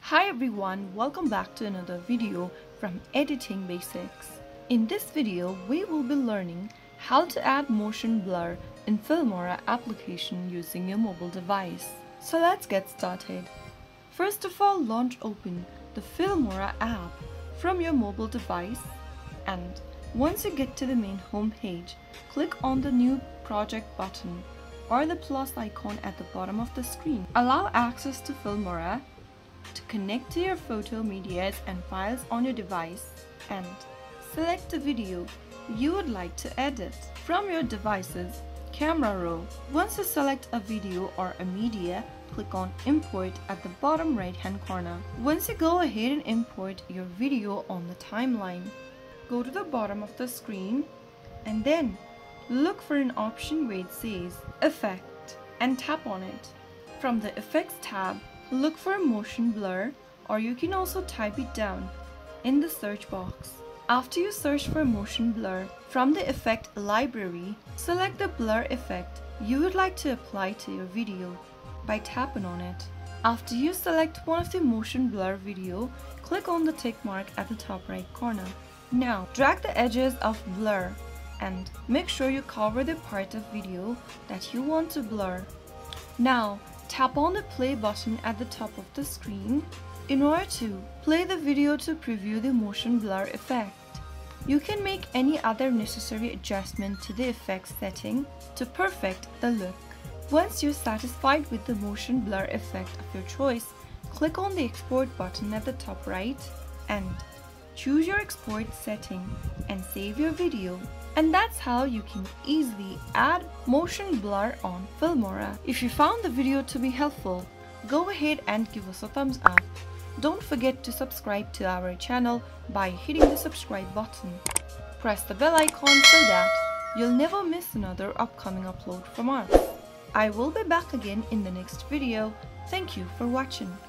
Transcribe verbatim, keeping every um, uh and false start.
Hi everyone, welcome back to another video from Editing Basics. In this video, we will be learning how to add motion blur in Filmora application using your mobile device. So let's get started. First of all, launch open the Filmora app from your mobile device, and once you get to the main home page, click on the new project button or the plus icon at the bottom of the screen. Allow access to Filmora to connect to your photo medias and files on your device, and select the video you would like to edit from your device's camera roll. Once you select a video or a media, click on import at the bottom right hand corner. Once you go ahead and import your video on the timeline, go to the bottom of the screen and then look for an option where it says Effect and tap on it. From the Effects tab, look for motion blur, or you can also type it down in the search box. After you search for motion blur, from the effect library, select the blur effect you would like to apply to your video by tapping on it. After you select one of the motion blur video, click on the tick mark at the top right corner. Now drag the edges of blur and make sure you cover the part of video that you want to blur. Now tap on the play button at the top of the screen in order to play the video to preview the motion blur effect. You can make any other necessary adjustment to the effect setting to perfect the look. Once you're satisfied with the motion blur effect of your choice, click on the export button at the top right and choose your export setting and save your video. And that's how you can easily add motion blur on Filmora. If you found the video to be helpful, go ahead and give us a thumbs up. Don't forget to subscribe to our channel by hitting the subscribe button. Press the bell icon so that you'll never miss another upcoming upload from us. I will be back again in the next video. Thank you for watching.